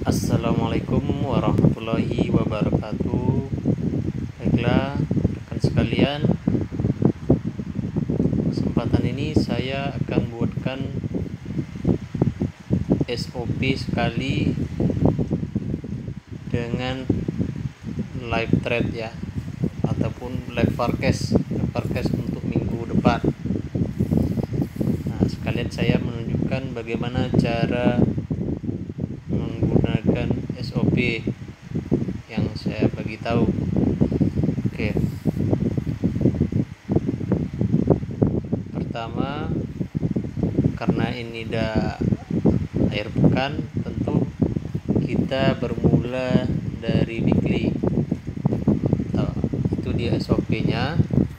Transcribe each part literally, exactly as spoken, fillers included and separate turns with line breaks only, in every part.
Assalamualaikum warahmatullahi wabarakatuh. Baiklah rekan sekalian, kesempatan ini saya akan buatkan S O P sekali dengan live trade ya, ataupun live forecast live forecast untuk minggu depan. Nah, sekalian saya menunjukkan bagaimana cara menggunakan S O P yang saya bagi tahu. Oke. Pertama, karena ini udah akhir pekan, tentu kita bermula dari weekly. Nah, itu dia S O P-nya.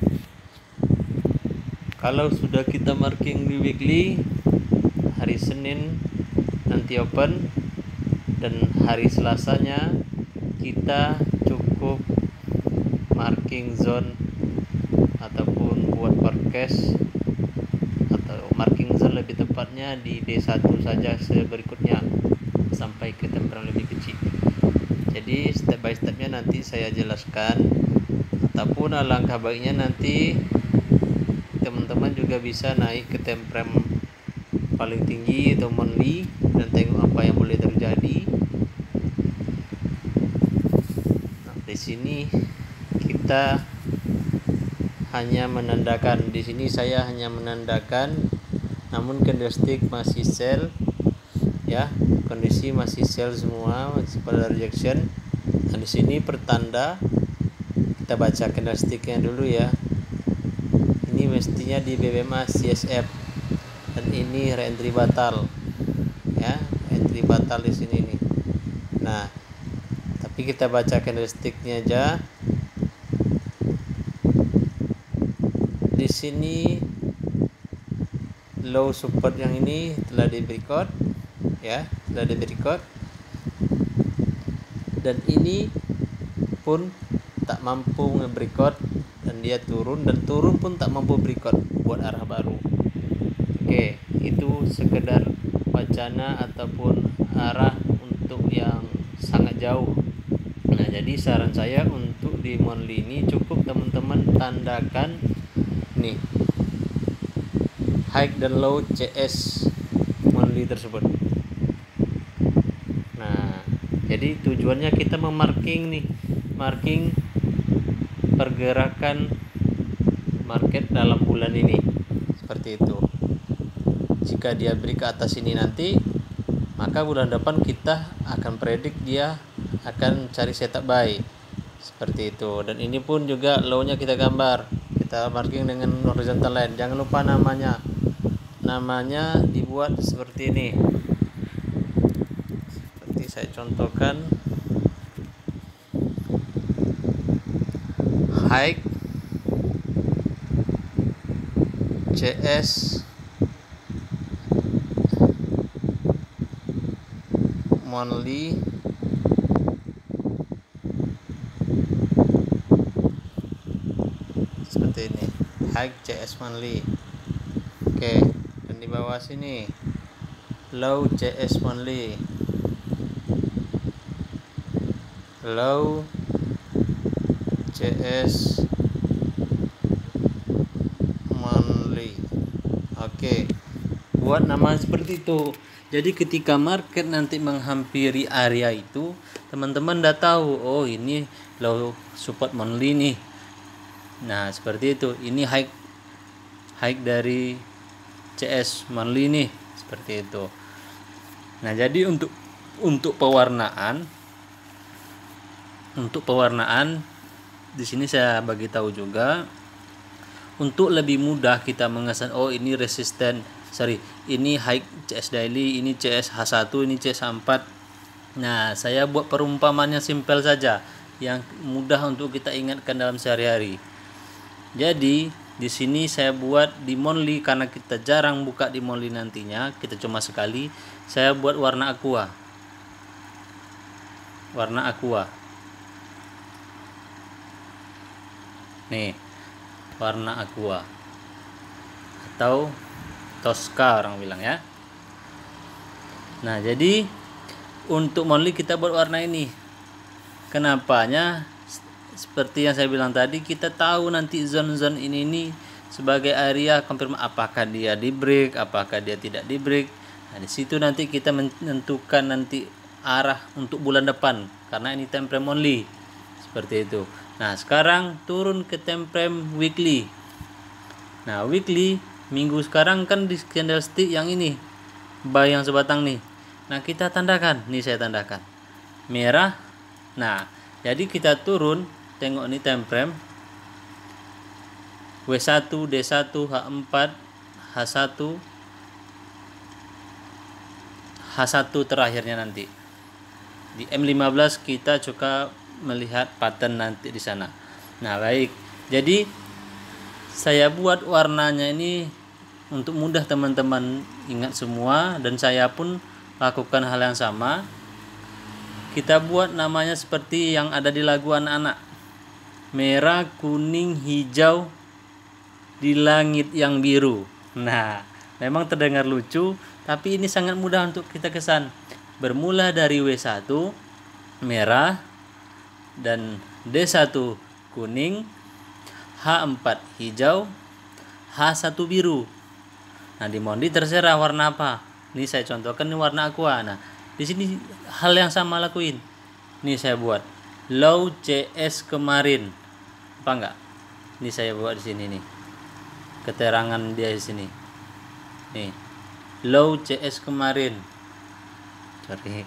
Kalau sudah kita marking di weekly, hari Senin nanti open, dan hari Selasanya kita cukup marking zone ataupun buat forecast, atau marking zone lebih tepatnya di D satu saja berikutnya sampai ke temperan lebih kecil. Jadi step by stepnya nanti saya jelaskan, ataupun alangkah baiknya nanti teman-teman juga bisa naik ke temperan paling tinggi atau monthly dan tengok apa yang boleh terjadi. Nah, di sini kita hanya menandakan, di sini saya hanya menandakan, namun candlestick masih sell ya, kondisi masih sell semua, masih pada rejection. Nah, di sini pertanda, kita baca candlesticknya dulu ya. Ini mestinya di B B M A C S F, dan ini re-entry batal ya, entry batal di sini nih. Nah, tapi kita baca candlesticknya aja. Di sini low support yang ini telah di breakout ya, telah di breakout, dan ini pun tak mampu nge-breakout, dan dia turun, dan turun pun tak mampu breakout buat arah baru. Oke, itu sekedar wacana ataupun arah untuk yang sangat jauh. Nah, jadi saran saya untuk di monthly ini cukup teman-teman tandakan nih high dan low C S monthly tersebut. Nah, jadi tujuannya kita memarking nih, marking pergerakan market dalam bulan ini seperti itu. Jika dia break ke atas ini nanti, maka bulan depan kita akan predik dia akan cari setup buy seperti itu. Dan ini pun juga low-nya kita gambar, kita marking dengan horizontal line. Jangan lupa namanya, namanya dibuat seperti ini, seperti saya contohkan, high C S monthly seperti ini, high C S monthly. Oke, dan di bawah sini low C S monthly, low C S monthly. Oke, buat nama seperti itu. Jadi ketika market nanti menghampiri area itu, teman-teman udah tahu, oh ini low support monthly nih. Nah, seperti itu. Ini high high dari C S monthly nih, seperti itu. Nah, jadi untuk untuk pewarnaan untuk pewarnaan di sini saya bagi tahu juga, untuk lebih mudah kita mengesan, oh ini resisten, sorry, ini high C S daily, ini C S H satu, ini C S H empat. Nah, saya buat perumpamannya simpel saja, yang mudah untuk kita ingatkan dalam sehari-hari. Jadi di sini saya buat di monthly, karena kita jarang buka di monthly nantinya, kita cuma sekali. Saya buat warna aqua, warna aqua nih, warna aqua atau Tosca orang bilang ya. Nah, jadi untuk monthly kita buat warna ini. Kenapanya? Seperti yang saya bilang tadi, kita tahu nanti zone-zone ini nih sebagai area konfirmasi apakah dia di break, apakah dia tidak di break. Nah, di situ nanti kita menentukan nanti arah untuk bulan depan karena ini time frame only. Seperti itu. Nah, sekarang turun ke time frame weekly. Nah, weekly minggu sekarang kan di candlestick yang ini. Buy yang sebatang nih. Nah, kita tandakan. Nih saya tandakan. Merah. Nah, jadi kita turun, tengok nih time frame. W satu, D satu, H empat, H satu, H satu terakhirnya nanti. Di M lima belas kita juga melihat pattern nanti di sana. Nah, baik. Jadi saya buat warnanya ini untuk mudah teman-teman ingat semua, dan saya pun lakukan hal yang sama. Kita buat namanya seperti yang ada di lagu anak-anak. Merah, kuning, hijau di langit yang biru. Nah, memang terdengar lucu, tapi ini sangat mudah untuk kita kesan. Bermula dari W satu merah dan D satu kuning, H empat hijau, H satu biru. Nah, di Mondi terserah warna apa. Ini saya contohkan ini warna aqua. Nah, di sini hal yang sama lakuin. Ini saya buat low C S kemarin. Apa enggak? Ini saya buat di sini nih. Keterangan dia di sini. Nih. Low C S kemarin. Sorry.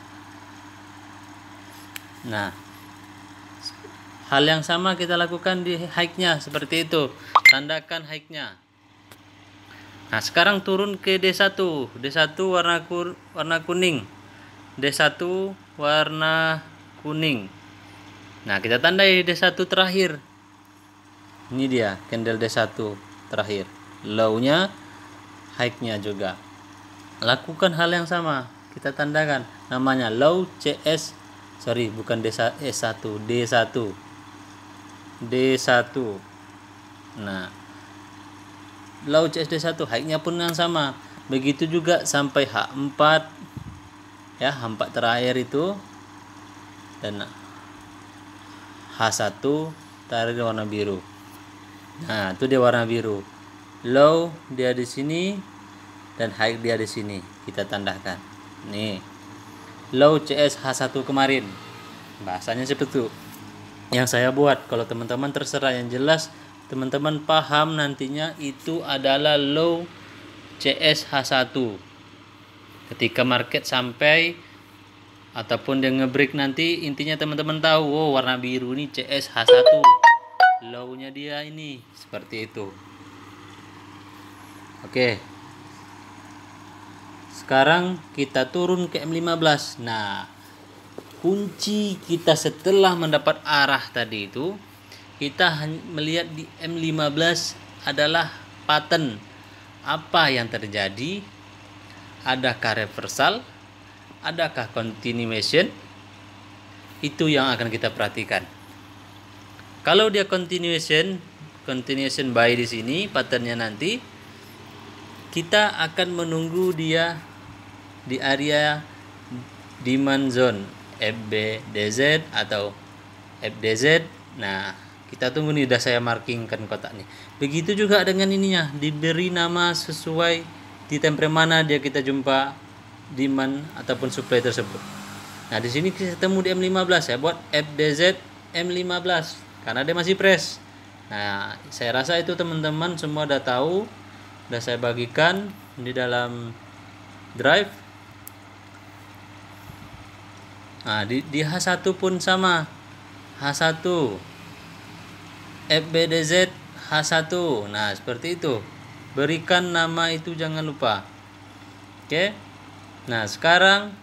Nah, hal yang sama kita lakukan di high-nya seperti itu. Tandakan high-nya. Nah, sekarang turun ke D satu. D satu warna kur, warna kuning. D satu warna kuning. Nah, kita tandai D satu terakhir. Ini dia candle D satu terakhir. Low-nya, high-nya juga. Lakukan hal yang sama. Kita tandakan namanya low C S. Sorry, bukan D satu, D satu. D satu. Nah, low C S D satu, high-nya pun yang sama. Begitu juga sampai H empat. Ya, H empat terakhir itu. Dan H satu tarik warna biru. Nah, itu dia warna biru. Low dia di sini dan high dia di sini. Kita tandahkan. Nih. Low C S H satu kemarin. Bahasanya seperti itu. Yang saya buat. Kalau teman-teman terserah, yang jelas teman-teman paham nantinya itu adalah low C S H satu. Ketika market sampai ataupun dia ngebreak nanti, intinya teman-teman tahu, oh warna biru ini C S H satu. Low-nya dia ini seperti itu. Oke. Sekarang kita turun ke M lima belas. Nah, kunci kita setelah mendapat arah tadi itu, kita melihat di M lima belas adalah pattern. Apa yang terjadi? Adakah reversal? Adakah continuation? Itu yang akan kita perhatikan. Kalau dia continuation, continuation buy di sini patternnya nanti, kita akan menunggu dia di area demand zone F B D Z atau F D Z. Nah, kita tunggu nih, udah saya markingkan kotak nih. Begitu juga dengan ininya, diberi nama sesuai di time frame mana dia kita jumpa demand ataupun supply tersebut. Nah, di sini kita ketemu di M lima belas, saya buat F D Z M lima belas karena dia masih fresh. Nah, saya rasa itu teman-teman semua udah tahu, udah saya bagikan di dalam drive. Nah, di, di H satu pun sama. H satu F B D Z H satu. Nah, seperti itu. Berikan nama itu, jangan lupa. Oke. Nah, sekarang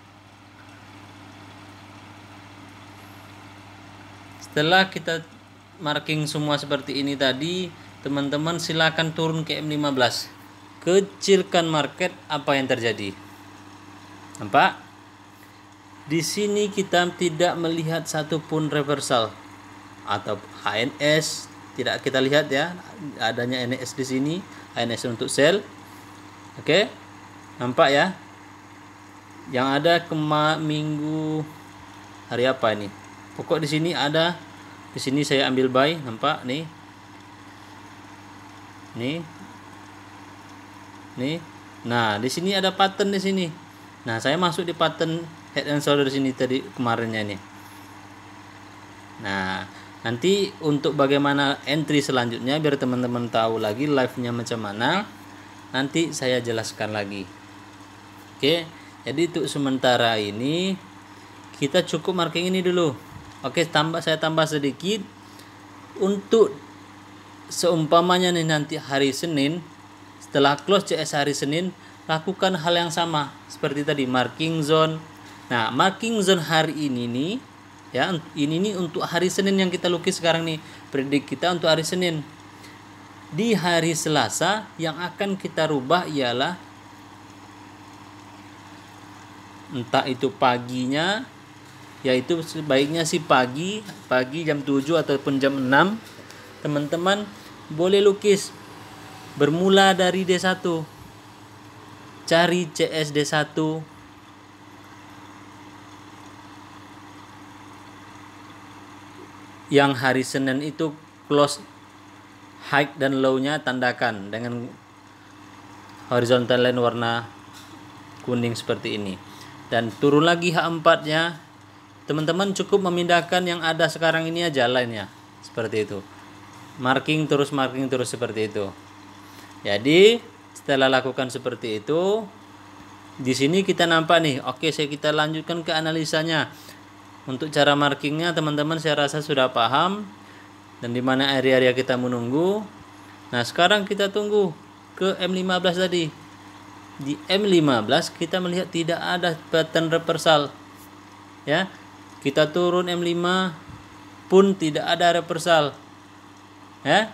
setelah kita marking semua seperti ini tadi, teman-teman silakan turun ke M lima belas. Kecilkan market, apa yang terjadi? Nampak? Di sini kita tidak melihat satupun reversal atau H N S, tidak kita lihat ya, adanya N S di sini, H N S untuk sell. Oke, nampak ya? Yang ada kema minggu hari apa ini? Pokok di sini ada, di sini saya ambil buy, nampak nih. Nih. Nih. Nah, di sini ada pattern di sini. Nah, saya masuk di pattern head and shoulder sini tadi kemarinnya ini. Nah, nanti untuk bagaimana entry selanjutnya biar teman-teman tahu lagi live-nya macam mana, nanti saya jelaskan lagi. Oke, jadi untuk sementara ini kita cukup marking ini dulu. Oke, tambah saya tambah sedikit untuk seumpamanya nih nanti hari Senin setelah close C S hari Senin, lakukan hal yang sama seperti tadi marking zone. Nah, marking zone hari ini nih ya, ini nih untuk hari Senin yang kita lukis sekarang nih, predik kita untuk hari Senin. Di hari Selasa yang akan kita rubah ialah entah itu paginya, yaitu sebaiknya sih pagi, pagi jam tujuh ataupun jam enam. Teman-teman boleh lukis bermula dari D satu. Cari C S D satu. Yang hari Senin itu close high dan low-nya tandakan dengan horizontal line warna kuning seperti ini. Dan turun lagi H empat-nya. Teman-teman cukup memindahkan yang ada sekarang ini aja line-nya. Seperti itu. Marking terus marking terus seperti itu. Jadi, setelah lakukan seperti itu, di sini kita nampak nih. Oke, saya kita lanjutkan ke analisanya. Untuk cara markingnya teman-teman saya rasa sudah paham dan di mana area-area kita menunggu. Nah, sekarang kita tunggu ke M lima belas tadi. Di M lima belas kita melihat tidak ada pattern reversal. Ya. Kita turun M lima pun tidak ada reversal. Ya.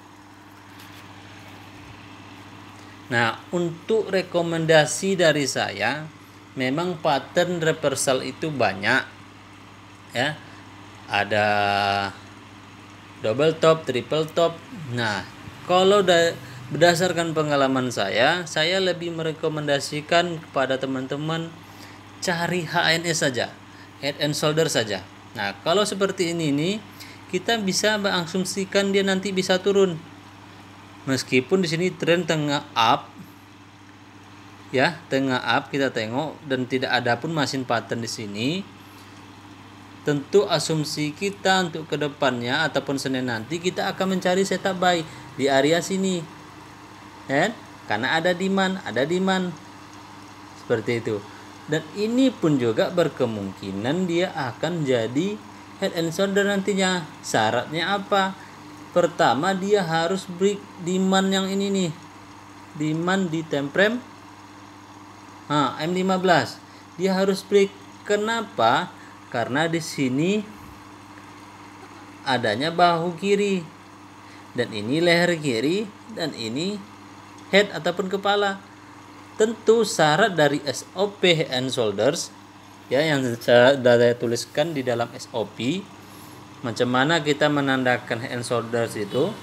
Nah, untuk rekomendasi dari saya, memang pattern reversal itu banyak. Ya, ada double top, triple top. Nah, kalau berdasarkan pengalaman saya, saya lebih merekomendasikan kepada teman-teman cari H N S saja, head and shoulder saja. Nah, kalau seperti ini nih, kita bisa mengasumsikan dia nanti bisa turun. Meskipun di sini tren tengah up, ya, tengah up kita tengok dan tidak ada pun mesin pattern di sini. Tentu asumsi kita untuk kedepannya ataupun Senin nanti kita akan mencari setup buy di area sini, ya, karena ada demand, ada demand seperti itu. Dan ini pun juga berkemungkinan dia akan jadi head and shoulder nantinya. Syaratnya apa? Pertama dia harus break demand yang ini nih, demand di time frame nah, M lima belas. Dia harus break. Kenapa? Karena di sini adanya bahu kiri dan ini leher kiri dan ini head ataupun kepala. Tentu syarat dari S O P head and shoulders ya yang saya, saya tuliskan di dalam S O P macam mana kita menandakan head and shoulders itu.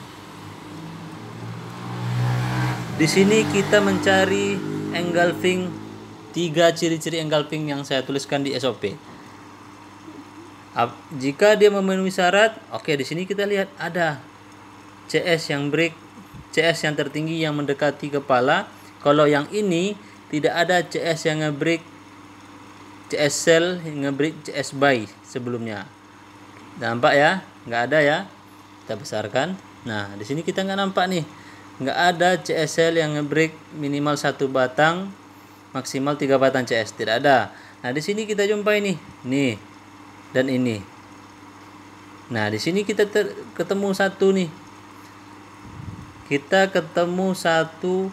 Di sini kita mencari engulfing, tiga ciri-ciri engulfing yang saya tuliskan di S O P. Jika dia memenuhi syarat, oke, di sini kita lihat ada C S yang break, C S yang tertinggi yang mendekati kepala. Kalau yang ini tidak ada C S yang nge-break, C S sell yang nge-break C S buy sebelumnya. Nampak ya? Nggak ada ya? Kita besarkan. Nah, di sini kita nggak nampak nih. Nggak ada C S sell yang nge-break minimal satu batang, maksimal tiga batang C S. Tidak ada. Nah, di sini kita jumpai nih. Nih. Dan ini. Nah, di sini kita ter- ketemu satu nih. Kita ketemu satu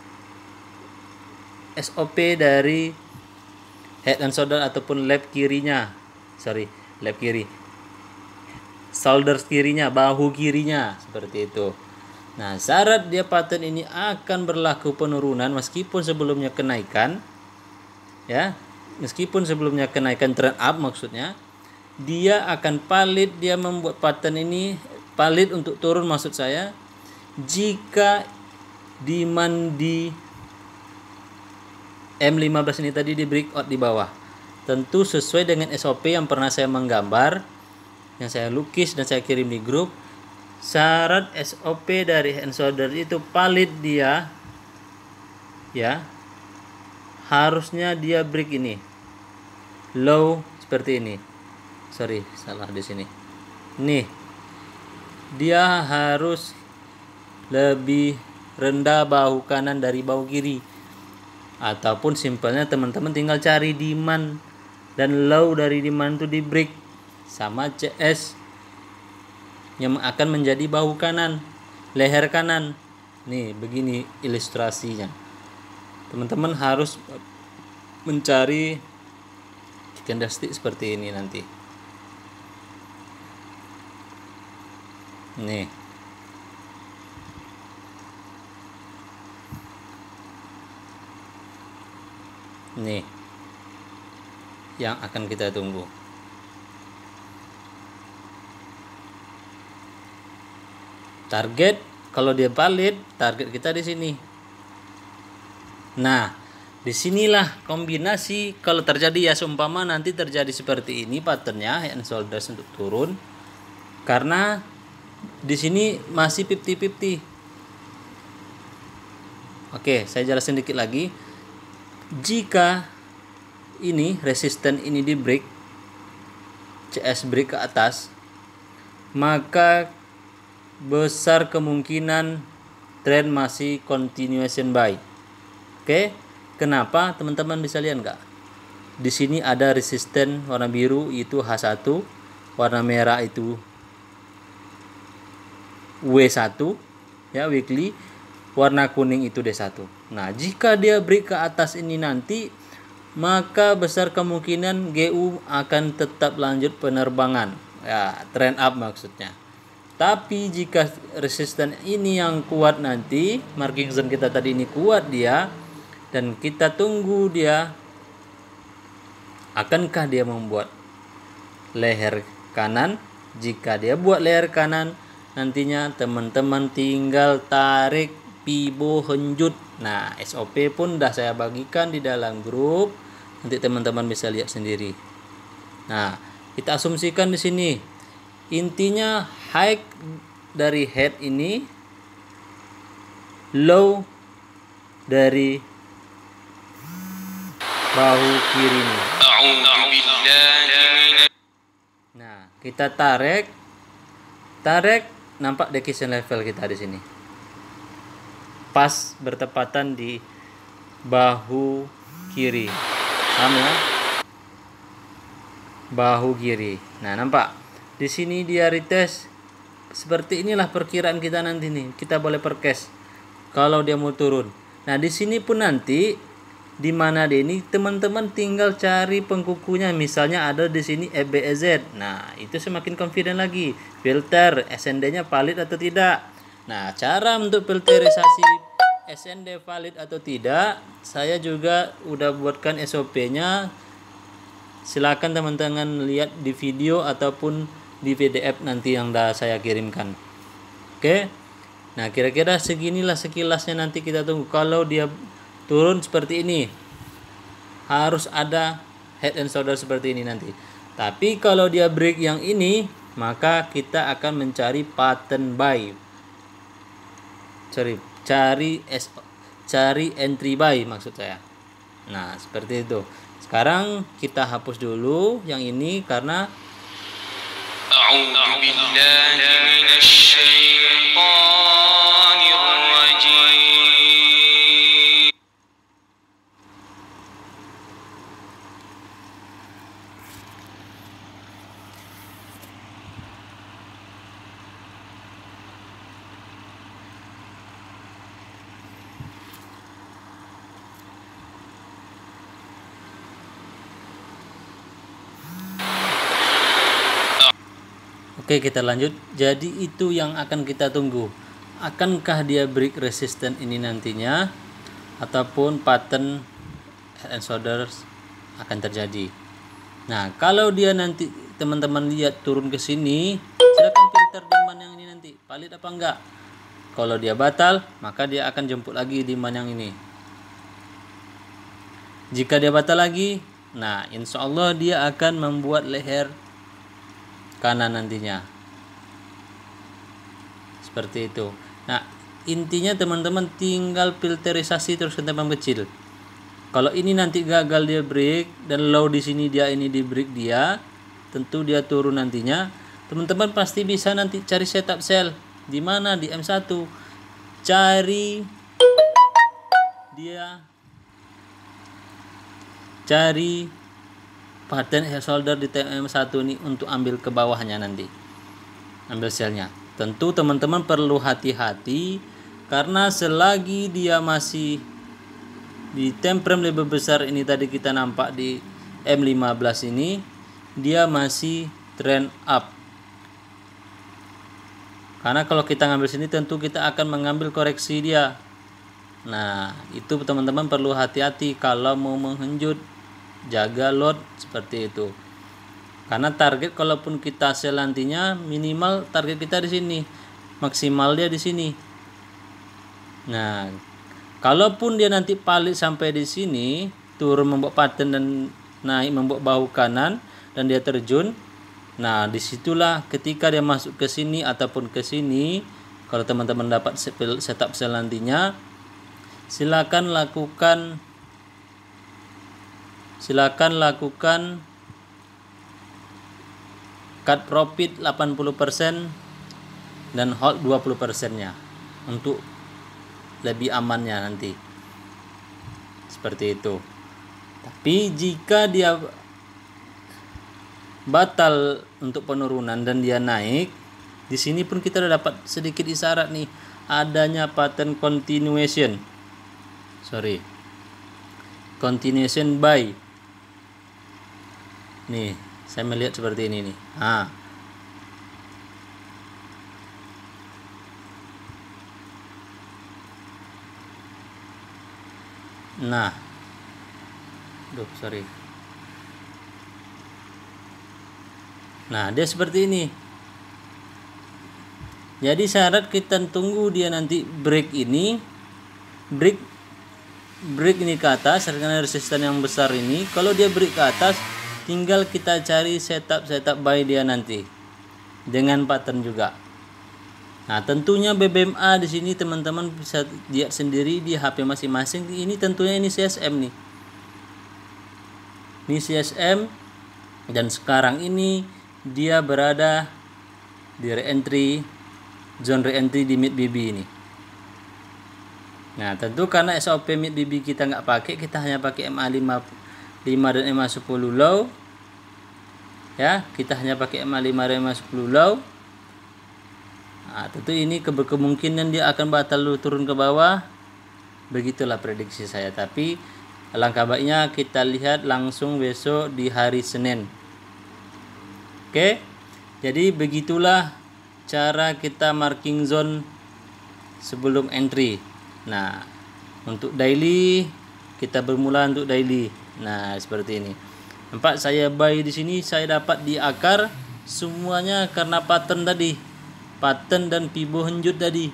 S O P dari head and shoulder ataupun lap kirinya. Sorry, lap kiri. Shoulder kirinya, bahu kirinya seperti itu. Nah, syarat dia pattern ini akan berlaku penurunan meskipun sebelumnya kenaikan. Ya, meskipun sebelumnya kenaikan trend up maksudnya. Dia akan valid, dia membuat pattern ini valid untuk turun maksud saya jika demand di M lima belas ini tadi di breakout di bawah. Tentu sesuai dengan S O P yang pernah saya menggambar, yang saya lukis dan saya kirim di grup. Syarat S O P dari head and shoulder itu valid dia, ya, harusnya dia break ini low seperti ini. Sorry, salah di sini. Nih, dia harus lebih rendah bahu kanan dari bahu kiri. Ataupun simpelnya teman-teman tinggal cari demand dan low dari demand itu di break sama C S yang akan menjadi bahu kanan, leher kanan. Nih, begini ilustrasinya. Teman-teman harus mencari candlestick seperti ini nanti. Nih. Nih. Yang akan kita tunggu. Target kalau dia valid, target kita di sini. Nah, disinilah kombinasi kalau terjadi ya seumpama nanti terjadi seperti ini patternnya head and shoulders untuk turun, karena di sini masih lima puluh lima puluh. Oke, saya jelasin dikit lagi. Jika ini resisten ini di break, C S break ke atas, maka besar kemungkinan tren masih continuation buy. Oke, kenapa teman-teman bisa lihat nggak? Di sini ada resisten warna biru itu H satu, warna merah itu W satu, ya weekly, warna kuning itu D satu. Nah, jika dia break ke atas ini nanti, maka besar kemungkinan G U akan tetap lanjut penerbangan. Ya, trend up maksudnya. Tapi jika resisten ini yang kuat nanti, marking zone kita tadi ini kuat dia, dan kita tunggu dia, akankah dia membuat leher kanan? Jika dia buat leher kanan, nantinya teman-teman tinggal tarik pibo henjut. Nah, S O P pun dah saya bagikan di dalam grup, nanti teman-teman bisa lihat sendiri. Nah, kita asumsikan di sini intinya high dari head ini, low dari bahu kiri ini. Nah, kita tarik, tarik, nampak decision level kita di sini. Pas bertepatan di bahu kiri, sama ya? Bahu kiri. Nah, nampak. Di sini dia retest. Seperti inilah perkiraan kita nanti nih. Kita boleh percast kalau dia mau turun. Nah, di sini pun nanti di mana dia ini teman-teman tinggal cari pengkukunya. Misalnya ada di sini E B E Z. Nah, itu semakin confident lagi. Filter S N D-nya valid atau tidak. Nah, cara untuk filterisasi S N D valid atau tidak, saya juga udah buatkan S O P-nya. Silakan teman-teman lihat di video ataupun di P D F nanti yang dah saya kirimkan. Oke. Nah, kira-kira seginilah sekilasnya, nanti kita tunggu. Kalau dia turun seperti ini, harus ada head and shoulder seperti ini nanti. Tapi kalau dia break yang ini, maka kita akan mencari pattern buy. Sorry, cari S, cari entry buy maksud saya. Nah, seperti itu. Sekarang kita hapus dulu yang ini karena
أعوذ بالله من الشيطان الرجيم.
Oke, kita lanjut. Jadi itu yang akan kita tunggu. Akankah dia break resisten ini nantinya, ataupun pattern head and shoulders akan terjadi. Nah, kalau dia nanti teman-teman lihat turun ke sini, silakan filter demand yang ini nanti valid apa enggak. Kalau dia batal, maka dia akan jemput lagi demand yang ini. Jika dia batal lagi, nah insya Allah dia akan membuat leher kanan nantinya. Seperti itu. Nah, intinya teman-teman tinggal filterisasi terus kita mengecil. Kalau ini nanti gagal dia break dan low di sini dia ini di break dia, tentu dia turun nantinya. Teman-teman pasti bisa nanti cari setup sell di mana di M satu. Cari dia cari pattern head shoulder di T M satu ini untuk ambil ke bawahnya nanti. Ambil sellnya. Tentu teman-teman perlu hati-hati karena selagi dia masih di time frame lebih besar ini tadi kita nampak di M lima belas ini, dia masih trend up. Karena kalau kita ngambil sini tentu kita akan mengambil koreksi dia. Nah, itu teman-teman perlu hati-hati kalau mau menghenjut. Jaga lot seperti itu. Karena target kalaupun kita sell nantinya minimal target kita di sini, maksimal dia di sini. Nah, kalaupun dia nanti palit sampai di sini, turun membuat pattern dan naik membuat bahu kanan dan dia terjun. Nah, disitulah ketika dia masuk ke sini ataupun ke sini, kalau teman-teman dapat setup sell nantinya, silakan lakukan silakan lakukan cut profit delapan puluh persen dan hold dua puluh persen-nya untuk lebih amannya nanti. Seperti itu. Tapi jika dia batal untuk penurunan dan dia naik, di sini pun kita udah dapat sedikit isyarat nih adanya pattern continuation. Sorry. Continuation buy. Nih, saya melihat seperti ini nih. Ah. Nah. Duh, sorry. Nah, dia seperti ini. Jadi syarat kita tunggu dia nanti break ini. Break break ini ke atas karena resisten yang besar ini. Kalau dia break ke atas, tinggal kita cari setup setup buy dia nanti dengan pattern juga. Nah, tentunya B B M A di sini teman-teman bisa lihat sendiri di H P masing-masing. Ini tentunya ini C S M nih. Ini C S M dan sekarang ini dia berada di re-entry zone re-entry di mid B B ini. Nah, tentu karena S O P mid B B kita nggak pakai, kita hanya pakai M A lima dan M A sepuluh low. Ya, kita hanya pakai M A lima dan M A sepuluh low. Nah, tentu ini kemungkinan dia akan batal dulu turun ke bawah. Begitulah prediksi saya. Tapi alangkah baiknya kita lihat langsung besok di hari Senin. Oke. Jadi begitulah cara kita marking zone sebelum entry. Nah, untuk daily kita bermula untuk daily. Nah, seperti ini. Nampak saya buy di sini, saya dapat di akar semuanya karena pattern tadi. Pattern dan pibo henjut tadi.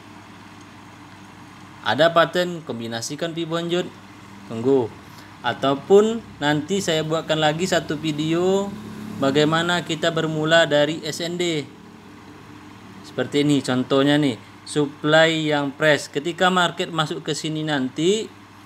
Ada pattern kombinasikan pibo henjut. Tunggu. Ataupun nanti saya buatkan lagi satu video bagaimana kita bermula dari S N D. Seperti ini contohnya nih, supply yang press. Ketika market masuk ke sini nanti,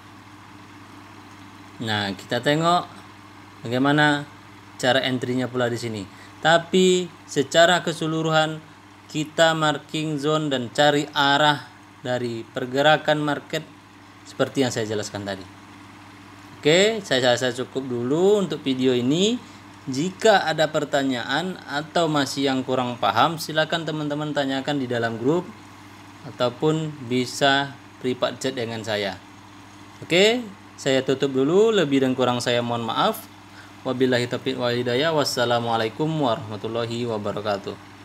nah kita tengok bagaimana cara entry-nya pula di sini. Tapi secara keseluruhan kita marking zone dan cari arah dari pergerakan market seperti yang saya jelaskan tadi. Oke, saya rasa cukup dulu untuk video ini. Jika ada pertanyaan atau masih yang kurang paham, silakan teman-teman tanyakan di dalam grup ataupun bisa private chat dengan saya. Oke, saya tutup dulu. Lebih dan kurang saya mohon maaf. Wabillahi taufiq wal hidayah. Wassalamualaikum warahmatullahi wabarakatuh.